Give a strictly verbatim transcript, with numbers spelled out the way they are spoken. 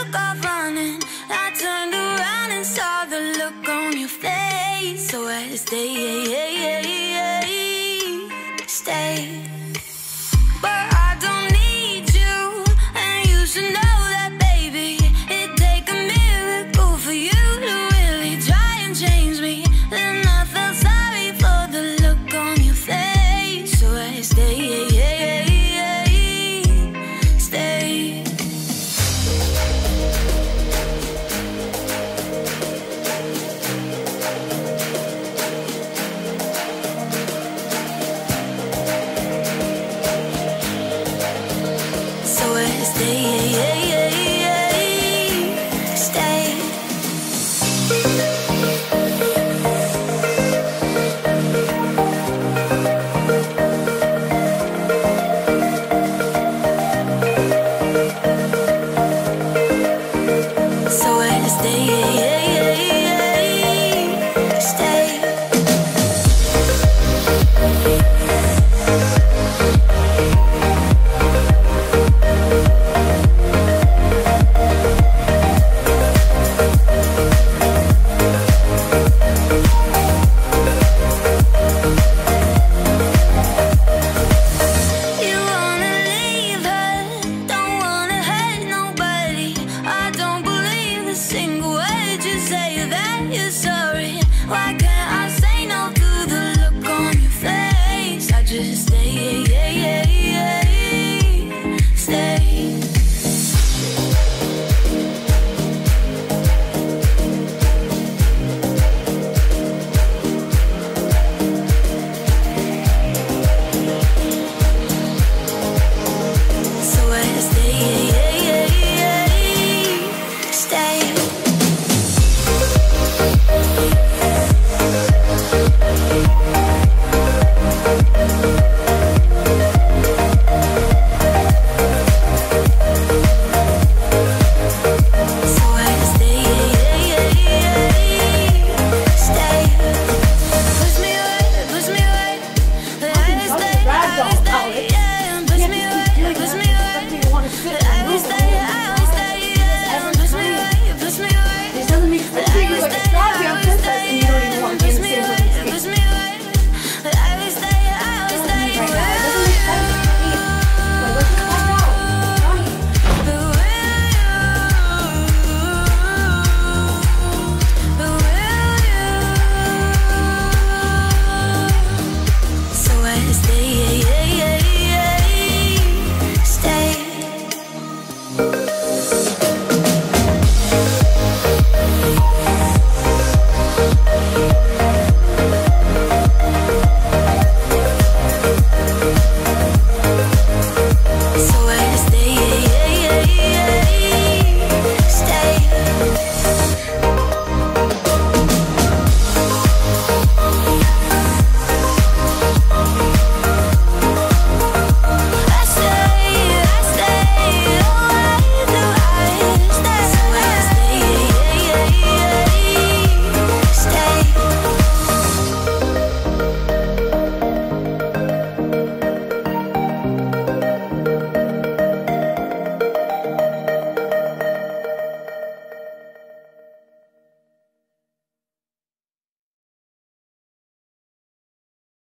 took off running. I turned around and saw the look on your face. So I had to stay, stay. But I don't need you, and you should know that, baby. It'd take a miracle for you to really try and change me. Then I felt sorry for the look on your face. So I stay, stay. So I stay.